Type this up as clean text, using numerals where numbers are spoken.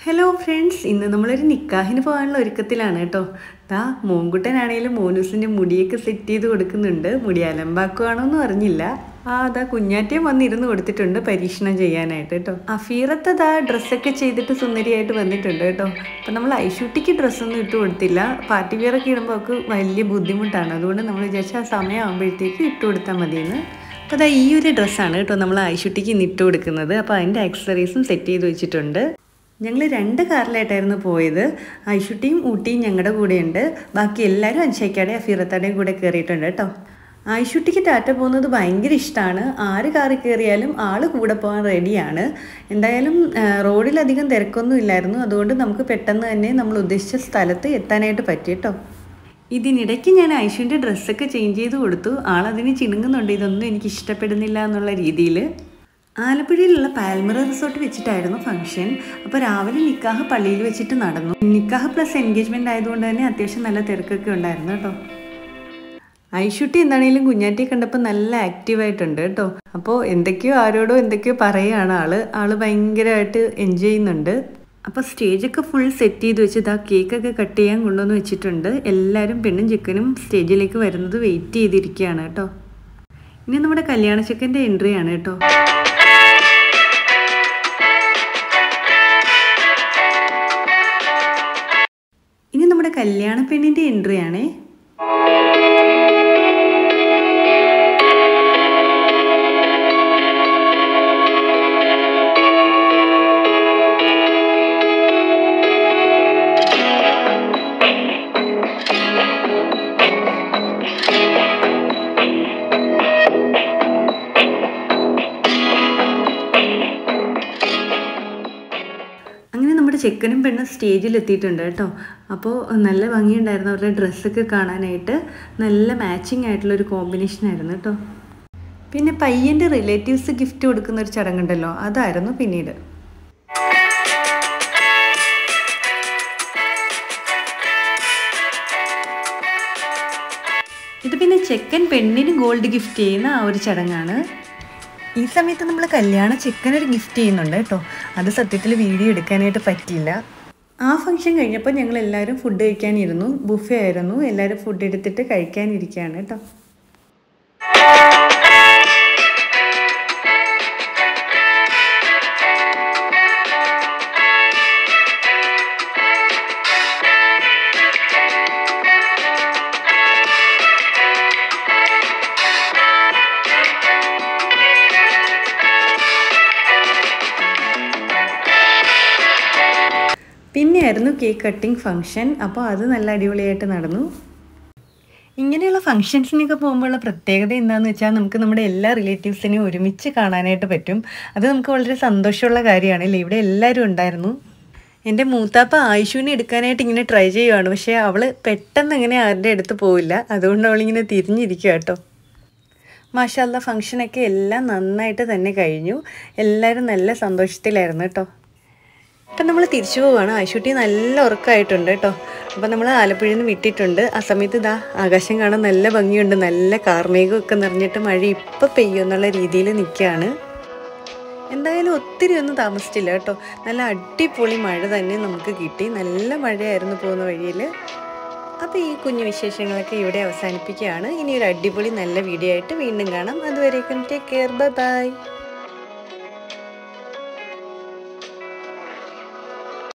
Hello friends, ഇന്ന് നമ്മളൊരു നിക്കാഹിന് പോകാനുള്ള ഒരുക്കത്തിലാണ് കേട്ടോ. മോൻകുട്ടനാണെങ്കിലും മോനൂസിൻ്റെ മുടിയൊക്കെ സെറ്റ് ചെയ്ത് കൊടുക്കുന്നുണ്ട്. മുടി അലമ്പാക്കുവാണോന്നും അറിഞ്ഞില്ല. കുഞ്ഞാറ്റയും വന്നിരുന്ന് കൊടുത്തിട്ടുണ്ട് പരീക്ഷണം ചെയ്യാനായിട്ട് കേട്ടോ. അഫീറത്ത് ഡ്രസ്സൊക്കെ ചെയ്തിട്ട് സുന്ദരിയായിട്ട് വന്നിട്ടുണ്ട് കേട്ടോ. അപ്പം നമ്മൾ ഐഷൂട്ടിക്ക് ഡ്രസ്സൊന്നും ഇട്ട് കൊടുത്തില്ല. പാർട്ടി വെയറൊക്കെ ഇടുമ്പോൾ അവർക്ക് വലിയ ബുദ്ധിമുട്ടാണ്. അതുകൊണ്ട് നമ്മൾ വിചാരിച്ച ആ സമയമാകുമ്പോഴത്തേക്ക് ഇട്ട് കൊടുത്താൽ മതിയെന്ന്. അപ്പോൾ ഈ ഒരു ഡ്രസ്സാണ് കേട്ടോ നമ്മൾ ഐഷൂട്ടിക്ക് ഇന്ന് ഇട്ട് കൊടുക്കുന്നത്. അപ്പോൾ അതിൻ്റെ ആക്സസറീസും സെറ്റ് ചെയ്ത് വെച്ചിട്ടുണ്ട്. ഞങ്ങൾ 2 കാറിലായിട്ടായിരുന്നു പോയത്. ഐഷുട്ടിയും ഊട്ടിയും ഞങ്ങളുടെ കൂടെയുണ്ട്. ബാക്കി എല്ലാവരും അൻഷയ്ക്കാടെയും അഫീറത്താടെയും കൂടെ കയറിയിട്ടുണ്ട് കേട്ടോ. ഐഷുട്ടിക്ക് ടാറ്റ പോകുന്നത് ഭയങ്കര ഇഷ്ടമാണ്. 6 കാറിൽ കയറിയാലും ആൾ കൂടെ പോകാൻ റെഡിയാണ്. എന്തായാലും റോഡിലധികം തിരക്കൊന്നും ഇല്ലായിരുന്നു. അതുകൊണ്ട് നമുക്ക് പെട്ടെന്ന് തന്നെ നമ്മൾ ഉദ്ദേശിച്ച സ്ഥലത്ത് എത്താനായിട്ട് പറ്റി കേട്ടോ. ഇതിനിടയ്ക്ക് ഞാൻ ഐഷുവിൻ്റെ ഡ്രസ്സൊക്കെ ചേഞ്ച് ചെയ്ത് കൊടുത്തു. ആളതിന് ചിണുങ്ങുന്നുണ്ട്, ഇതൊന്നും എനിക്ക് ഇഷ്ടപ്പെടുന്നില്ല എന്നുള്ള രീതിയിൽ. ആലപ്പുഴയിലുള്ള പാൽമറ റിസോർട്ട് വെച്ചിട്ടായിരുന്നു ഫംഗ്ഷൻ. അപ്പോൾ രാവിലെ നിക്കാഹ് പള്ളിയിൽ വെച്ചിട്ട് നടന്നു. നിക്കാഹ് പ്ലസ് എൻഗേജ്മെൻ്റ് ആയതുകൊണ്ട് തന്നെ അത്യാവശ്യം നല്ല തിരക്കൊക്കെ ഉണ്ടായിരുന്നു കേട്ടോ. ഐഷുട്ടി എന്താണെങ്കിലും കുഞ്ഞാറ്റിയെ കണ്ടപ്പോൾ നല്ല ആക്റ്റീവായിട്ടുണ്ട് കേട്ടോ. അപ്പോൾ ആരോടോ എന്തൊക്കെയോ പറയുകയാണ് ആള് ഭയങ്കരമായിട്ട് എൻജോയ് ചെയ്യുന്നുണ്ട്. അപ്പോൾ സ്റ്റേജൊക്കെ ഫുൾ സെറ്റ് ചെയ്ത് വെച്ച് കേക്കൊക്കെ കട്ട് ചെയ്യാൻ കൊണ്ടുവന്ന് വെച്ചിട്ടുണ്ട്. എല്ലാവരും പെണ്ണും ചെക്കനും സ്റ്റേജിലേക്ക് വരുന്നത് വെയിറ്റ് ചെയ്തിരിക്കുകയാണ് കേട്ടോ. ഇനി നമ്മുടെ കല്യാണ ചെക്കൻ്റെ എൻട്രി ആണ് കേട്ടോ. ഇനി നമ്മുടെ കല്യാണ പെണ്ണിൻ്റെ എൻട്രി ആണേ. ചെക്കനും പെണ്ണും സ്റ്റേജിലെത്തിയിട്ടുണ്ട് കേട്ടോ. അപ്പോൾ നല്ല ഭംഗിയുണ്ടായിരുന്നു അവരുടെ ഡ്രസ്സൊക്കെ കാണാനായിട്ട്. നല്ല മാച്ചിങ് ആയിട്ടുള്ളൊരു കോമ്പിനേഷൻ ആയിരുന്നു കേട്ടോ. പിന്നെ പയ്യൻ്റെ റിലേറ്റീവ്സ് ഗിഫ്റ്റ് കൊടുക്കുന്ന ഒരു ചടങ്ങുണ്ടല്ലോ, അതായിരുന്നു പിന്നീട്. ഇത് പിന്നെ ചെക്കൻ പെണ്ണിന് ഗോൾഡ് ഗിഫ്റ്റ് ചെയ്യുന്ന ആ ഒരു ചടങ്ങാണ്. ഈ സമയത്ത് നമ്മൾ കല്യാണ ചെക്കനൊരു ഗിഫ്റ്റ് ചെയ്യുന്നുണ്ട് കേട്ടോ. അത് സത്യത്തിൽ വീഡിയോ എടുക്കാനായിട്ട് പറ്റിയില്ല. ആ ഫംഗ്ഷൻ കഴിഞ്ഞപ്പോൾ ഞങ്ങൾ എല്ലാവരും ഫുഡ് കഴിക്കാനിരുന്നു. ബുഫേ ആയിരുന്നു. എല്ലാവരും ഫുഡ് എടുത്തിട്ട് കഴിക്കാനിരിക്കുകയാണ് കേട്ടോ. പിന്നെയായിരുന്നു കേക്ക് കട്ടിങ് ഫംഗ്ഷൻ. അപ്പോൾ അത് നല്ല അടിപൊളിയായിട്ട് നടന്നു. ഇങ്ങനെയുള്ള ഫംഗ്ഷൻസിനൊക്കെ പോകുമ്പോഴുള്ള പ്രത്യേകത എന്താണെന്ന് വെച്ചാൽ നമുക്ക് നമ്മുടെ എല്ലാ റിലേറ്റീവ്സിനെയും ഒരുമിച്ച് കാണാനായിട്ട് പറ്റും. അത് നമുക്ക് വളരെ സന്തോഷമുള്ള കാര്യമാണല്ലേ. ഇവിടെ എല്ലാവരും ഉണ്ടായിരുന്നു. എൻ്റെ മൂത്താപ്പ ആയിഷുവിനെ എടുക്കാനായിട്ട് ഇങ്ങനെ ട്രൈ ചെയ്യുവാണ്. പക്ഷേ അവൾ പെട്ടെന്ന് ഇങ്ങനെ ആരുടെ അടുത്ത് പോവില്ല. അതുകൊണ്ട് അവളിങ്ങനെ തിരിഞ്ഞിരിക്കുക കേട്ടോ. മാഷാ അല്ലാഹ്, ഫംഗ്ഷനൊക്കെ എല്ലാം നന്നായിട്ട് തന്നെ കഴിഞ്ഞു. എല്ലാവരും നല്ല സന്തോഷത്തിലായിരുന്നു കേട്ടോ. അപ്പം നമ്മൾ തിരിച്ചു പോവുകയാണ്. ഐഷുട്ടി നല്ല ഉറക്കമായിട്ടുണ്ട് കേട്ടോ. അപ്പം നമ്മൾ ആലപ്പുഴയിൽ നിന്ന് വിട്ടിട്ടുണ്ട്. ആ സമയത്ത് ആകാശം കാണാൻ നല്ല ഭംഗിയുണ്ട്. നല്ല കാർമേഘമൊക്കെ നിറഞ്ഞിട്ട് മഴ ഇപ്പം പെയ്യുമെന്നുള്ള രീതിയിൽ നിൽക്കുകയാണ്. എന്തായാലും ഒത്തിരി ഒന്നും താമസിച്ചില്ല കേട്ടോ. നല്ല അടിപൊളി മഴ തന്നെ നമുക്ക് കിട്ടി. നല്ല മഴയായിരുന്നു പോകുന്ന വഴിയിൽ. അപ്പോൾ ഈ കുഞ്ഞു വിശേഷങ്ങളൊക്കെ ഇവിടെ അവസാനിപ്പിക്കുകയാണ്. ഇനി ഒരു അടിപൊളി നല്ല വീഡിയോ ആയിട്ട് വീണ്ടും കാണാം. അതുവരേക്കും ടേക്ക് കെയർ, ബൈ ബൈ.